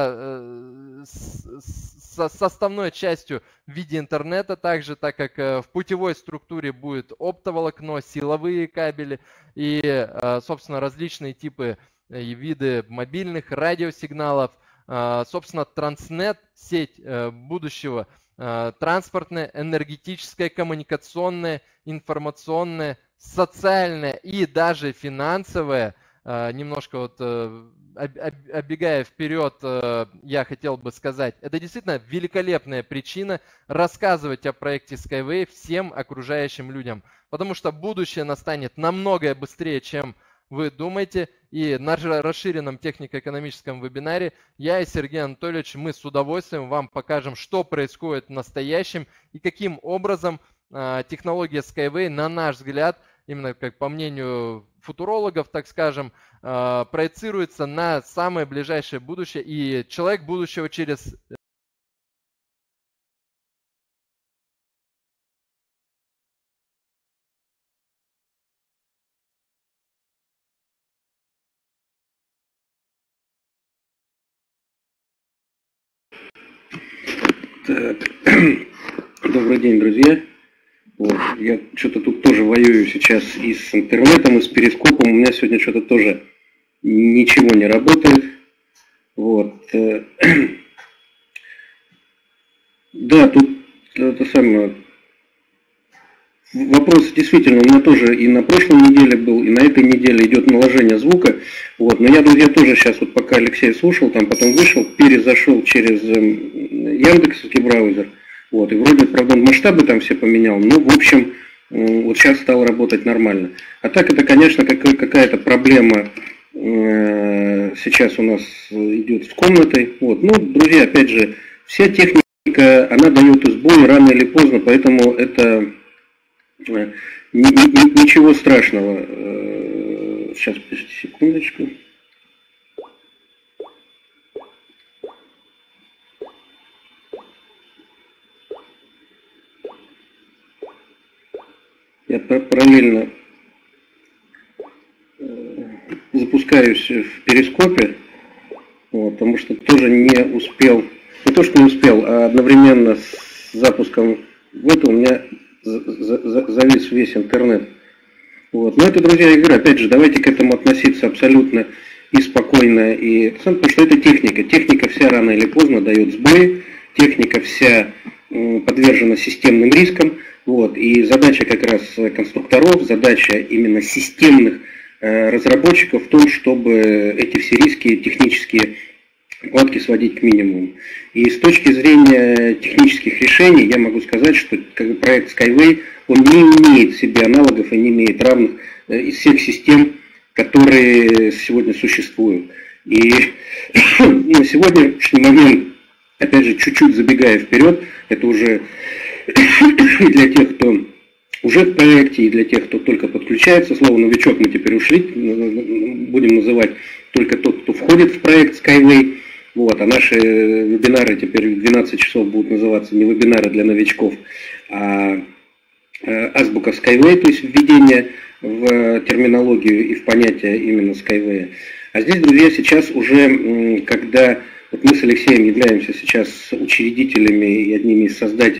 со составной частью в виде интернета, также, так как в путевой структуре будет оптоволокно, силовые кабели и, собственно, различные типы и виды мобильных радиосигналов. Собственно, Transnet, сеть будущего, транспортная, энергетическая, коммуникационная, информационная, социальная и даже финансовая. Немножко вот оббегая вперед, я хотел бы сказать, это действительно великолепная причина рассказывать о проекте Skyway всем окружающим людям, потому что будущее настанет намного быстрее, чем вы думаете, и на расширенном технико-экономическом вебинаре я и Сергей Анатольевич, мы с удовольствием вам покажем, что происходит в настоящем и каким образом э, технология Skyway, на наш взгляд, именно как по мнению футурологов, так скажем, э, проецируется на самое ближайшее будущее, и человек будущего через... Так. Добрый день, друзья. Вот. Я что-то тут тоже воюю сейчас и с интернетом, и с перископом. У меня сегодня что-то тоже ничего не работает. Вот. Да, тут это самое. Вопрос действительно у меня тоже и на прошлой неделе был, и на этой неделе идет наложение звука. Вот. Но я, друзья, тоже сейчас, вот пока Алексей слушал, там потом вышел, перезашел через Яндексовский браузер. Вот. И вроде, правда, он масштабы там все поменял, но, в общем, вот сейчас стал работать нормально. А так это, конечно, какая-то проблема сейчас у нас идет с комнатой. Вот. Ну, друзья, опять же, вся техника она дает сбой рано или поздно, поэтому это ничего страшного. Сейчас, подождите секундочку. Я параллельно запускаюсь в перископе, вот, потому что тоже не успел, не то что не успел, а одновременно с запуском в это у меня завис весь интернет. Вот. Но это, друзья, я говорю, опять же, давайте к этому относиться абсолютно и спокойно, и потому что это техника. Техника вся рано или поздно дает сбои, техника вся подвержена системным рискам. Вот. И задача как раз конструкторов, задача именно системных э, разработчиков в том, чтобы эти все риски технические накладки сводить к минимуму. И с точки зрения технических решений я могу сказать, что как бы, проект Skyway, он не имеет в себе аналогов и не имеет равных э, из всех систем, которые сегодня существуют. И на сегодняшний момент, опять же, чуть-чуть забегая вперед, это уже и для тех, кто уже в проекте, и для тех, кто только подключается. Слово новичок мы теперь ушли, будем называть только тот, кто входит в проект Skyway. Вот, а наши вебинары теперь в двенадцать часов будут называться не вебинары для новичков, а азбука Skyway, то есть введение в терминологию и в понятие именно Skyway. А здесь, друзья, сейчас уже, когда вот мы с Алексеем являемся сейчас учредителями и одними из создателей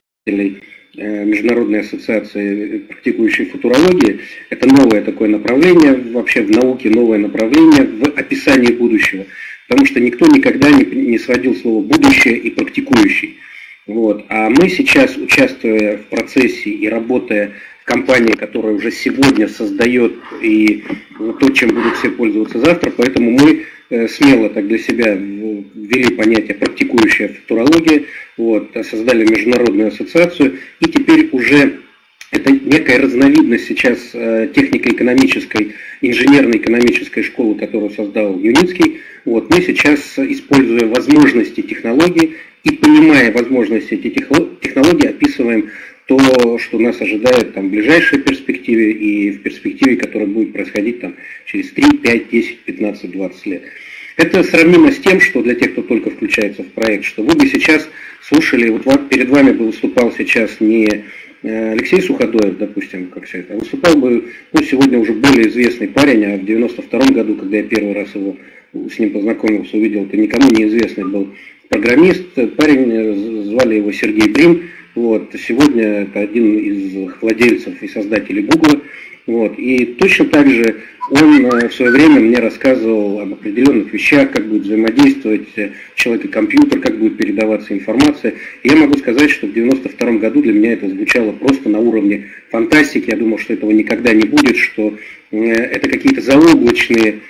Международной ассоциации, практикующей футурологии, это новое такое направление, вообще в науке новое направление в описании будущего, потому что никто никогда не, не сводил слово «будущее» и «практикующий». Вот. А мы сейчас, участвуя в процессе и работая в компании, которая уже сегодня создает и то, чем будут все пользоваться завтра, поэтому мы смело так для себя ввели понятие «практикующая футурология», вот, создали международную ассоциацию, и теперь уже это некая разновидность сейчас технико-экономической, инженерно-экономической школы, которую создал Юницкий. Вот, мы сейчас, используя возможности технологий и понимая возможности этих технологий, описываем то, что нас ожидает там, в ближайшей перспективе и в перспективе, которая будет происходить там, через три, пять, десять, пятнадцать, двадцать лет. Это сравнимо с тем, что для тех, кто только включается в проект, что вы бы сейчас слушали, вот перед вами бы выступал сейчас не Алексей Суходоев, допустим, как все это, а выступал бы ну, сегодня уже более известный парень, а в девяносто втором году, когда я первый раз его, с ним познакомился, увидел, это никому неизвестный был программист, парень, звали его Сергей Брин. Вот, сегодня это один из владельцев и создателей Google. Вот, и точно так же он в свое время мне рассказывал об определенных вещах, как будет взаимодействовать человек и компьютер, как будет передаваться информация. И я могу сказать, что в девяносто втором году для меня это звучало просто на уровне фантастики. Я думал, что этого никогда не будет, что это какие-то заоблачные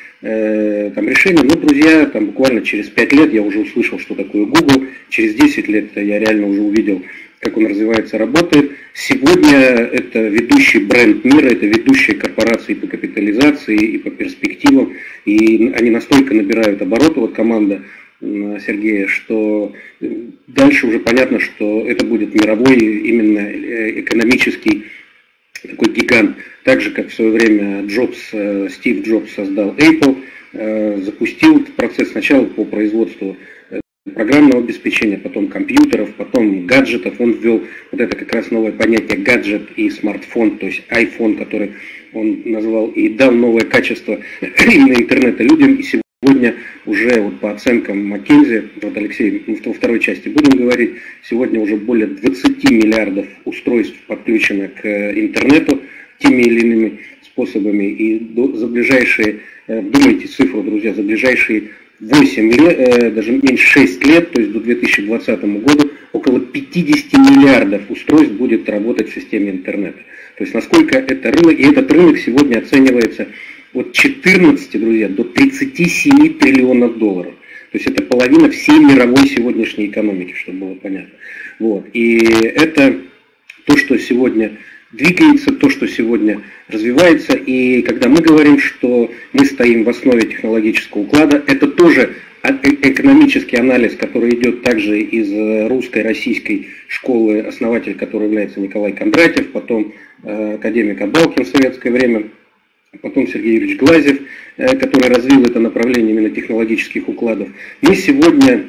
э, там, решения. Но, друзья, там, буквально через пять лет я уже услышал, что такое Google. Через десять лет я реально уже увидел, как он развивается, работает. Сегодня это ведущий бренд мира, это ведущие корпорации по капитализации и по перспективам. И они настолько набирают обороты, вот команда Сергея, что дальше уже понятно, что это будет мировой именно экономический такой гигант. Так же, как в свое время Джобс, Стив Джобс создал Apple, запустил процесс сначала по производству программного обеспечения, потом компьютеров, потом гаджетов. Он ввел вот это как раз новое понятие гаджет и смартфон, то есть iPhone, который он назвал, и дал новое качество именно интернета людям. И сегодня уже вот по оценкам McKinsey, вот Алексей, мы во второй части будем говорить, сегодня уже более двадцати миллиардов устройств подключено к интернету теми или иными способами. И до, за ближайшие, вдумайте цифру, друзья, за ближайшие восемь лет, даже меньше шесть лет, то есть до две тысячи двадцатого года, около пятидесяти миллиардов устройств будет работать в системе интернета. То есть насколько это рынок, и этот рынок сегодня оценивается от четырнадцати, друзья, до тридцати семи триллионов долларов. То есть это половина всей мировой сегодняшней экономики, чтобы было понятно. Вот. И это то, что сегодня двигается, то, что сегодня развивается. И когда мы говорим, что мы стоим в основе технологического уклада, это тоже экономический анализ, который идет также из русской, российской школы, основатель которой является Николай Кондратьев, потом академик Абалкин в советское время, потом Сергей Юрьевич Глазьев, который развил это направление именно технологических укладов. Мы сегодня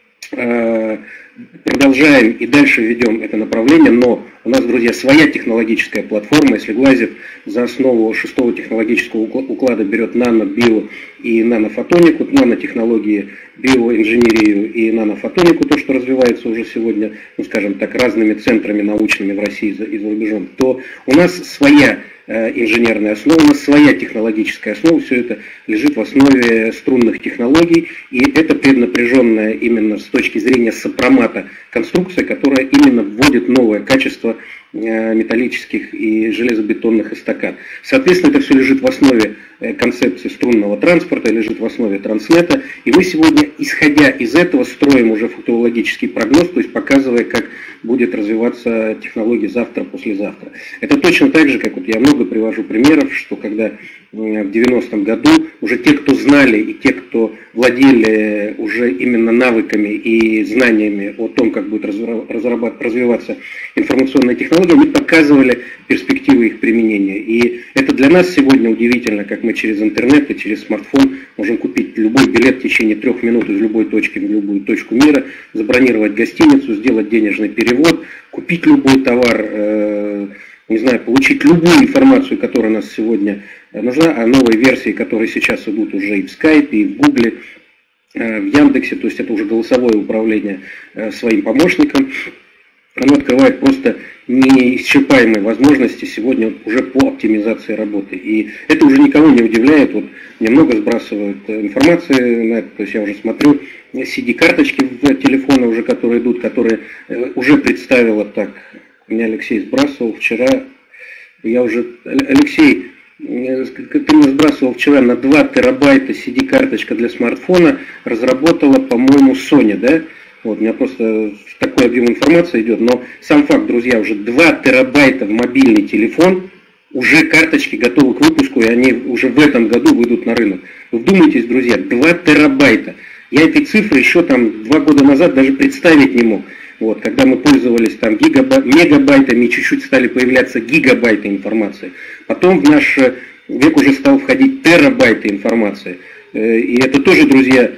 продолжаем и дальше ведем это направление, но у нас, друзья, своя технологическая платформа. Если Глазьев за основу шестого технологического уклада берет нано, био и нанофотонику, нанотехнологии, биоинженерию и нанофотонику, то, что развивается уже сегодня, ну, скажем так, разными центрами научными в России и за рубежом, то у нас своя инженерная основа, у нас своя технологическая основа, все это лежит в основе струнных технологий, и это преднапряженная именно с точки зрения сопромата конструкция, которая именно вводит новое качество металлических и железобетонных эстакад. Соответственно, это все лежит в основе концепции струнного транспорта, лежит в основе транснета, и мы сегодня, исходя из этого, строим уже футурологический прогноз, то есть показывая, как будет развиваться технология завтра, послезавтра. Это точно так же, как вот я много привожу примеров, что когда в девяностом году уже те, кто знали и те, кто владели уже именно навыками и знаниями о том, как будет развиваться информационная технология, они показывали перспективы их применения. И это для нас сегодня удивительно, как мы через интернет и через смартфон можем купить любой билет в течение трех минут из любой точки в любую точку мира, забронировать гостиницу, сделать денежный перевод, купить любой товар, э, не знаю, получить любую информацию, которая у нас сегодня нужна, а новые версии, которые сейчас идут уже и в Скайпе, и в Гугле, э, в Яндексе, то есть это уже голосовое управление э, своим помощником, оно открывает просто неисчерпаемые возможности сегодня уже по оптимизации работы. И это уже никого не удивляет. Вот мне много сбрасывают информации на это. То есть я уже смотрю си ди-карточки в телефоны уже, которые идут, которые уже представила так. Меня Алексей сбрасывал вчера. Я уже... Алексей, ты мне сбрасывал вчера на два терабайта си ди-карточка для смартфона. Разработала, по-моему, Sony, да? Вот, у меня просто такой объем информации идет, но сам факт, друзья, уже два терабайта в мобильный телефон, уже карточки готовы к выпуску, и они уже в этом году выйдут на рынок. Вы вдумайтесь, друзья, два терабайта. Я этой цифры еще там два года назад даже представить не мог. Вот, когда мы пользовались там гигабай... мегабайтами, чуть-чуть стали появляться гигабайты информации. Потом в наш век уже стал входить терабайты информации. И это тоже, друзья,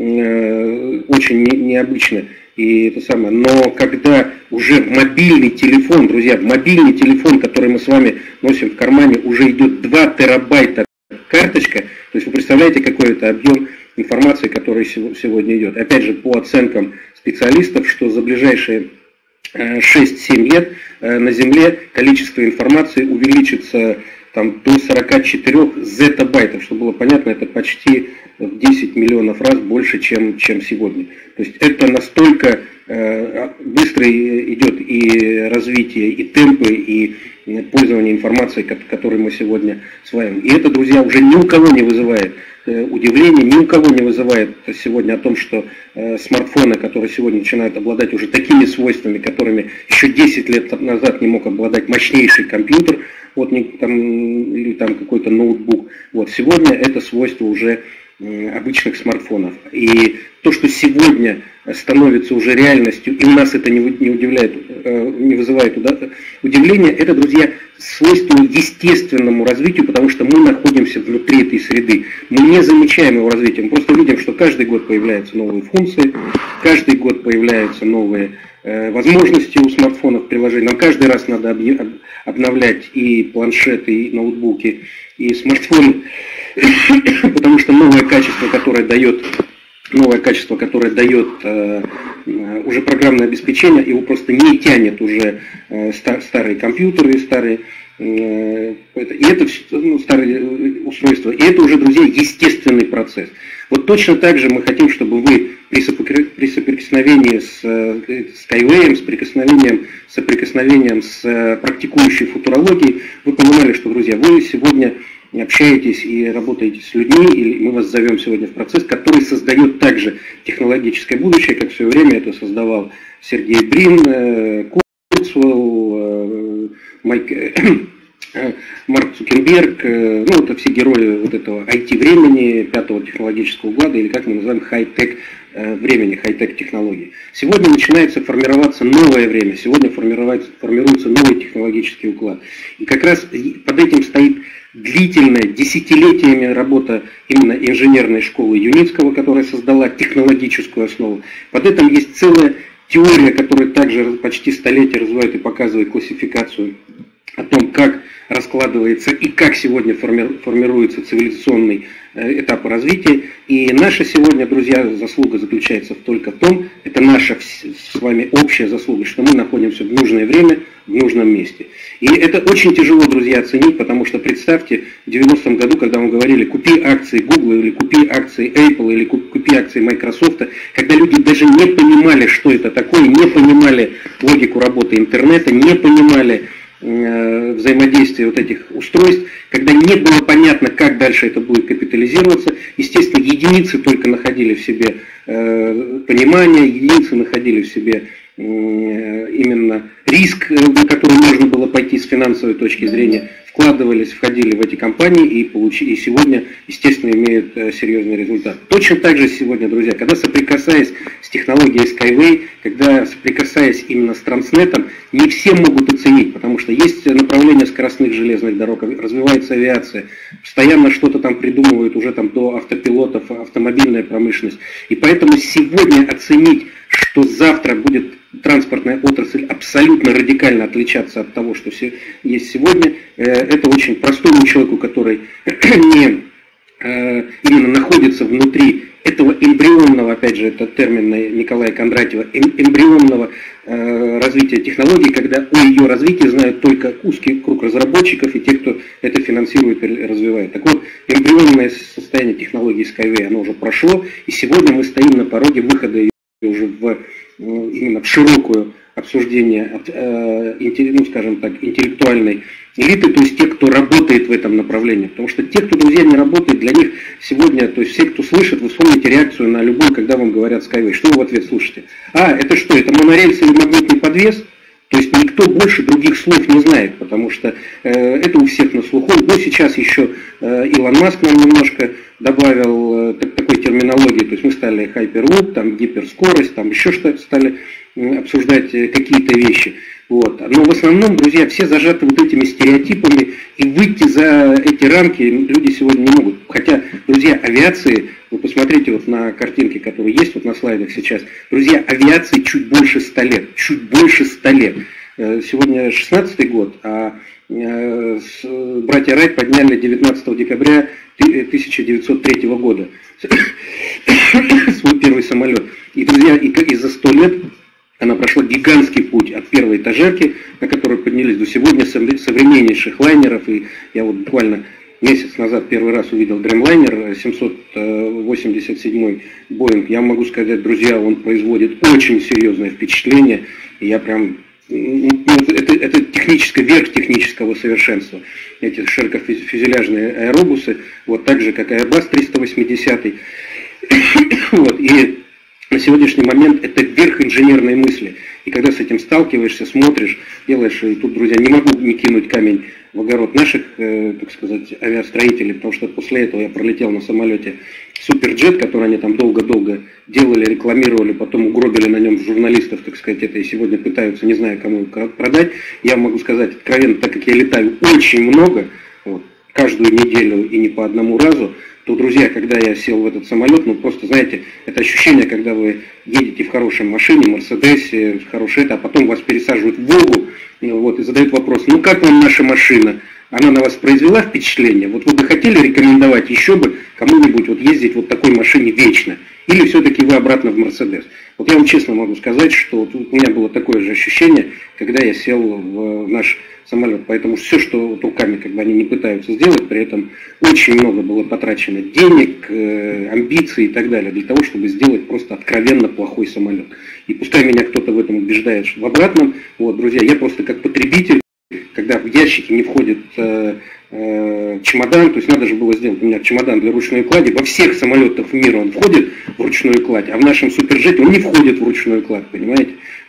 очень необычно. И это самое. Но когда уже в мобильный телефон, друзья, в мобильный телефон, который мы с вами носим в кармане, уже идет два терабайта карточка, то есть вы представляете, какой это объем информации, который сегодня идет. Опять же, по оценкам специалистов, что за ближайшие шесть-семь лет на Земле количество информации увеличится там, до сорока четырёх зеттабайтов. Чтобы было понятно, это почти в десять миллионов раз больше, чем, чем сегодня. То есть это настолько э, быстро идет и развитие, и темпы, и пользование информацией, которой мы сегодня осваиваем. И это, друзья, уже ни у кого не вызывает э, удивления, ни у кого не вызывает сегодня о том, что э, смартфоны, которые сегодня начинают обладать уже такими свойствами, которыми еще десять лет назад не мог обладать мощнейший компьютер, вот, там, или там какой-то ноутбук. Вот, сегодня это свойство уже обычных смартфонов. И то, что сегодня становится уже реальностью, и у нас это не удивляет, не вызывает удивления, это, друзья, свойство естественному развитию, потому что мы находимся внутри этой среды. Мы не замечаем его развития, мы просто видим, что каждый год появляются новые функции, каждый год появляются новые возможности у смартфонов, приложений. Нам каждый раз надо обновлять и планшеты, и ноутбуки, и смартфоны, потому что новое качество, которое дает, новое качество, которое дает э, уже программное обеспечение, его просто не тянет уже э, стар, старые компьютеры, старые, э, и это ну, старые устройства. И это уже, друзья, естественный процесс. Вот точно так же мы хотим, чтобы вы при соприкосновении с Skyway, с прикосновением, соприкосновением с практикующей футурологией, вы понимали, что, друзья, вы сегодня общаетесь и работаете с людьми, и мы вас зовем сегодня в процесс, который создает также технологическое будущее, как в свое время это создавал Сергей Брин, Курцвелл, Майк, Марк Цукерберг, ну, это все герои вот этого ай ти-времени, пятого технологического уклада, или как мы называем, хай-тек времени, хай-тек технологий. Сегодня начинается формироваться новое время, сегодня формируется, формируется новый технологический уклад. И как раз под этим стоит длительная, десятилетиями работа именно инженерной школы Юницкого, которая создала технологическую основу. Под этим есть целая теория, которая также почти столетие развивает и показывает классификацию о том, как раскладывается и как сегодня формируется цивилизационный этап развития. И наша сегодня, друзья, заслуга заключается только в том, это наша с вами общая заслуга, что мы находимся в нужное время, в нужном месте. И это очень тяжело, друзья, оценить, потому что представьте, в девяностом году, когда мы говорили, купи акции Google, или купи акции Apple, или купи акции Microsoft, когда люди даже не понимали, что это такое, не понимали логику работы интернета, не понимали взаимодействия вот этих устройств, когда не было понятно, как дальше это будет капитализироваться. Естественно, единицы только находили в себе э, понимание, единицы находили в себе э, именно риск, на который можно было пойти с финансовой точки зрения, вкладывались, входили в эти компании и, получили, и сегодня, естественно, имеют э, серьезный результат. Точно так же сегодня, друзья, когда соприкасаясь с технологией Skyway, когда соприкасаясь именно с Транснетом, не все могут оценить, потому что есть направление скоростных железных дорог, развивается авиация, постоянно что-то там придумывают, уже там до автопилотов, автомобильная промышленность. И поэтому сегодня оценить, что завтра будет транспортная отрасль абсолютно радикально отличаться от того, что есть сегодня, это очень простому человеку, который не именно находится внутри этого эмбрионного, опять же, это термин Николая Кондратьева, эмбрионного развития технологий, когда о ее развитии знают только узкий круг разработчиков и те, кто это финансирует и развивает. Так вот, эмбрионное состояние технологии Skyway, оно уже прошло, и сегодня мы стоим на пороге выхода ее уже в, именно в широкое обсуждение, ну, скажем так, интеллектуальной элиты, то есть те, кто работает в этом направлении. Потому что те, кто, друзья, не работает, для них сегодня, то есть все, кто слышит, вы вспомните реакцию на любую, когда вам говорят Skyway. Что вы в ответ слушаете? А, это что, это монорельс или магнитный подвес? То есть никто больше других слов не знает, потому что э, это у всех на слуху. Но сейчас еще э, Илон Маск нам немножко добавил э, так, такой терминологии, то есть мы стали хайперлуп, там гиперскорость, там еще что-то стали э, обсуждать э, какие-то вещи. Вот. Но в основном, друзья, все зажаты вот этими стереотипами, и выйти за эти рамки люди сегодня не могут. Хотя, друзья, авиации, вы посмотрите вот на картинки, которые есть вот на слайдах сейчас, друзья, авиации чуть больше ста лет, чуть больше ста лет. Сегодня шестнадцатый год, а братья Райт подняли девятнадцатого декабря тысяча девятьсот третьего года свой первый самолет. И, друзья, и за сто лет она прошла гигантский путь от первой этажерки, на которую поднялись до сегодня современнейших лайнеров. И я вот буквально месяц назад первый раз увидел Dreamliner семьсот восемьдесят семь Boeing. Я могу сказать, друзья, он производит очень серьезное впечатление. И я прям... Это, это техническое, верх технического совершенства. Эти широкофюзеляжные аэробусы, вот так же, как Airbus триста восемьдесят. Вот, и на сегодняшний момент это верх инженерной мысли. И когда с этим сталкиваешься, смотришь, делаешь, и тут, друзья, не могу не кинуть камень в огород наших, э, так сказать, авиастроителей, потому что после этого я пролетел на самолете Суперджет, который они там долго-долго делали, рекламировали, потом угробили на нем журналистов, так сказать, это и сегодня пытаются, не знаю, кому продать. Я могу сказать откровенно, так как я летаю очень много, вот, каждую неделю и не по одному разу, то, друзья, когда я сел в этот самолет, ну просто, знаете, это ощущение, когда вы едете в хорошей машине, Мерседесе, хорошей, это, а потом вас пересаживают в Волгу, вот, и задают вопрос, ну как вам наша машина? Она на вас произвела впечатление? Вот вы бы хотели рекомендовать еще бы кому-нибудь вот ездить в вот такой машине вечно? Или все-таки вы обратно в Мерседес? Вот я вам честно могу сказать, что вот у меня было такое же ощущение, когда я сел в наш самолет. Поэтому все, что вот руками как бы они не пытаются сделать, при этом очень много было потрачено денег, амбиций и так далее, для того, чтобы сделать просто откровенно плохой самолет. И пускай меня кто-то в этом убеждает в обратном, вот, друзья, я просто как потребитель, когда в ящики не входит э, э, чемодан, то есть надо же было сделать у меня чемодан для ручной клади, во всех самолетах мира он входит в ручную кладь, а в нашем Суперджете он не входит в ручную кладь, понимаете?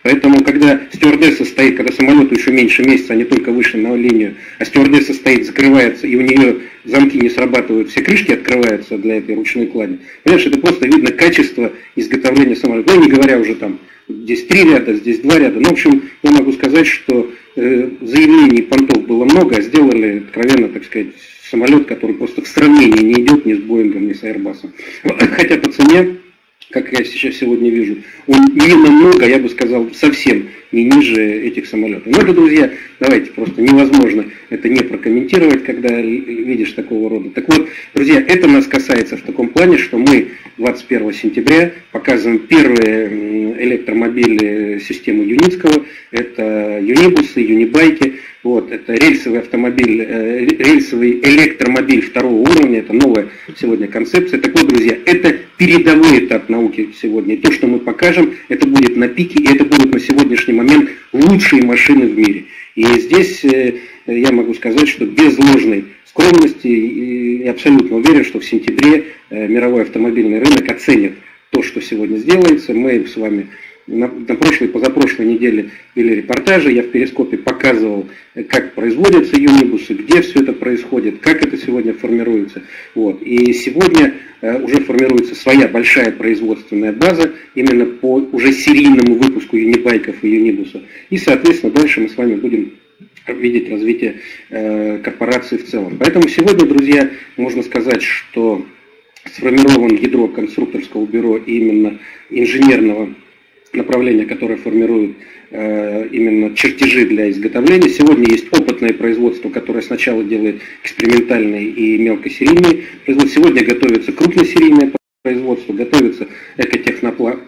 Поэтому, когда стюардесса стоит, когда самолету еще меньше месяца, они только вышли на линию, а стюардесса стоит, закрывается, и у нее замки не срабатывают, все крышки открываются для этой ручной клади. Понимаешь, это просто видно качество изготовления самолета. Ну, не говоря уже там, здесь три ряда, здесь два ряда. Ну, в общем, я могу сказать, что э, заявлений понтов было много, а сделали, откровенно, так сказать, самолет, который просто в сравнении не идет ни с Боингом, ни с Airbus. Хотя по цене, как я сейчас сегодня вижу, он не намного, я бы сказал, совсем не ниже этих самолетов. Но это, друзья, давайте, просто невозможно это не прокомментировать, когда видишь такого рода. Так вот, друзья, это нас касается в таком плане, что мы двадцать первого сентября показываем первые электромобили системы Юницкого. Это юнибусы, юнибайки. Вот, это рельсовый автомобиль, э, рельсовый электромобиль второго уровня, это новая сегодня концепция. Так вот, друзья, это передовой этап науки сегодня. И то, что мы покажем, это будет на пике, и это будут на сегодняшний момент лучшие машины в мире. И здесь э, я могу сказать, что без ложной скромности, и, и абсолютно уверен, что в сентябре э, мировой автомобильный рынок оценит то, что сегодня сделается. Мы с вами на, на прошлой, позапрошлой неделе вели репортажи, я в Перископе показывал, как производятся юнибусы, где все это происходит, как это сегодня формируется. Вот. И сегодня э, уже формируется своя большая производственная база именно по уже серийному выпуску юнибайков и юнибусов. И, соответственно, дальше мы с вами будем видеть развитие э, корпорации в целом. Поэтому сегодня, друзья, можно сказать, что сформирован ядро конструкторского бюро и именно инженерного направления, которое формирует э, именно чертежи для изготовления. Сегодня есть опытное производство, которое сначала делает экспериментальные и мелкосерийные производства. Сегодня готовится крупносерийное производство, готовится экотехнопарк,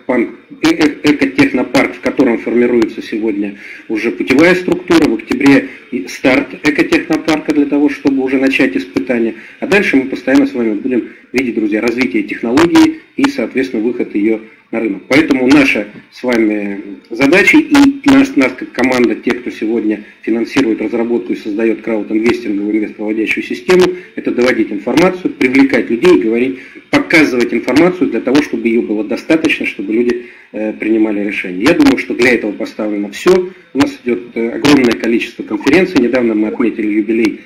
экотехнопарк, в котором формируется сегодня уже путевая структура. В октябре старт экотехнопарка для того, чтобы уже начать испытания. А дальше мы постоянно с вами будем видеть, друзья, развитие технологии и, соответственно, выход ее на рынок. Поэтому наша с вами задача и нас, нас как команда, тех, кто сегодня финансирует разработку и создает краудинвестинговую инвестпроводящую систему, это доводить информацию, привлекать людей, говорить, показывать информацию для того, чтобы ее было достаточно, чтобы люди э, принимали решения. Я думаю, что для этого поставлено все. У нас идет э, огромное количество конференций. Недавно мы отметили юбилей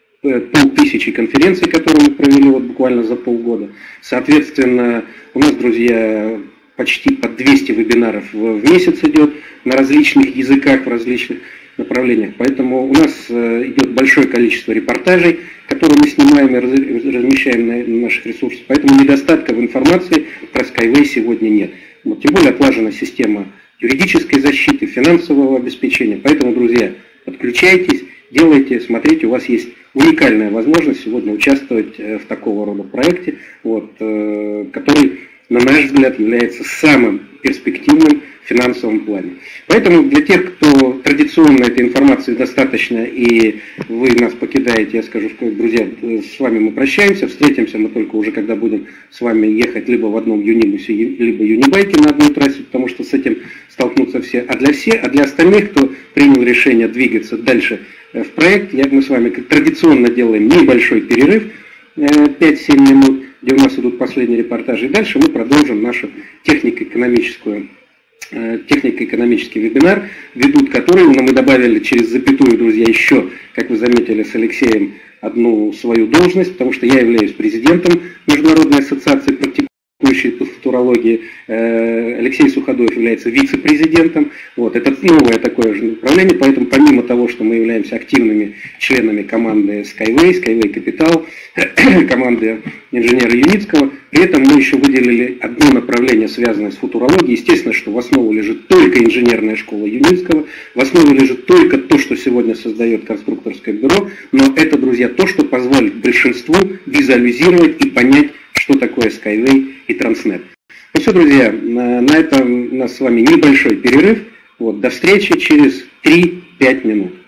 полтысячи конференций, которые мы провели вот буквально за полгода. Соответственно, у нас, друзья, почти по двести вебинаров в месяц идет на различных языках, в различных направлениях. Поэтому у нас идет большое количество репортажей, которые мы снимаем и размещаем на наших ресурсах. Поэтому недостатка в информации про Skyway сегодня нет. Вот, тем более отлажена система юридической защиты, финансового обеспечения. Поэтому, друзья, подключайтесь, делайте, смотрите, у вас есть уникальная возможность сегодня участвовать в такого рода проекте, вот, который, на наш взгляд, является самым перспективным в финансовом плане. Поэтому для тех, кто традиционно этой информации достаточно и вы нас покидаете, я скажу, что, друзья, с вами мы прощаемся, встретимся мы только уже, когда будем с вами ехать либо в одном юнибусе, либо юнибайке на одной трассе, потому что с этим столкнутся все. А для всех, а для остальных, кто принял решение двигаться дальше в проект, я, мы с вами как традиционно делаем небольшой перерыв, пять-семь минут, где у нас идут последние репортажи, и дальше мы продолжим нашу технико-экономическую технико-экономический вебинар, ведут который, но мы добавили через запятую, друзья, еще, как вы заметили, с Алексеем одну свою должность, потому что я являюсь президентом Международной ассоциации практикующей футурологии. Алексей Суходоев является вице-президентом. Вот, это новое такое же направление, поэтому помимо того, что мы являемся активными членами команды Skyway, Skyway Capital, команды инженера Юницкого, при этом мы еще выделили одно направление, связанное с футурологией. Естественно, что в основу лежит только инженерная школа Юницкого, в основе лежит только то, что сегодня создает конструкторское бюро, но это, друзья, то, что позволит большинству визуализировать и понять, что такое Skyway и Transnet. Ну все, друзья, на этом у нас с вами небольшой перерыв. Вот, до встречи через три-пять минут.